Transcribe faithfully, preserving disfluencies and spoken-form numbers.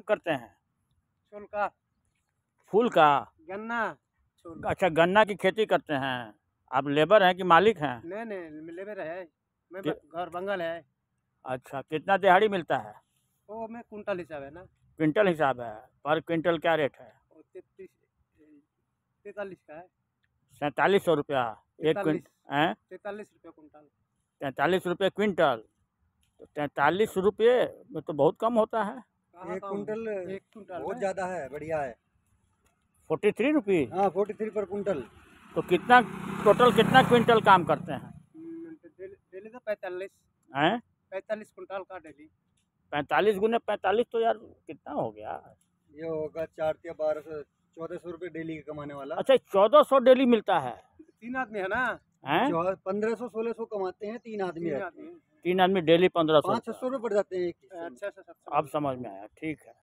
करते हैं? फूल का। फूल का? गन्ना। अच्छा, गन्ना की खेती करते हैं। आप लेबर हैं कि मालिक हैं? नहीं नहीं, लेबर है। मैं कि... घर बंगाल है। अच्छा, कितना दिहाड़ी मिलता है? वो में कुंटल हिसाब है ना। क्विंटल हिसाब है? पर क्विंटल क्या रेट है? तैतालीस का है। सैंतालीस सौ रुपया एक क्विंटल? तैतालीस रुपया कुंटल। तैंतालीस रुपये क्विंटल? तो तैंतालीस रुपये में तो बहुत कम होता है। एक कुंटल एक कुंटल बहुत ज़्यादा है, बढ़िया है। फोर्टी थ्री रुपी हाँ, फोर्टी थ्री पर कुंटल। तो कितना टोटल कितना क्विंटल काम करते हैं? डेली तो पैंतालीस हैं? पैंतालीस कुंटल का डेली। पैंतालीस गुने पैंतालीस तो यार कितना हो गया? ये होगा चार या बारह सौ चौदह सौ रुपये डेली का कमाने वाला। अच्छा, चौदह सौ डेली मिलता है? तीन आदमी है ना। हैं? पंद्रह सौ सोलह सौ कमाते हैं, तीन आदमी रहते हैं। तीन आदमी डेली पंद्रह सौ पाँच छह सौ रुपये पड़ जाते हैं। अच्छा अच्छा, अब समझ में आया, ठीक है।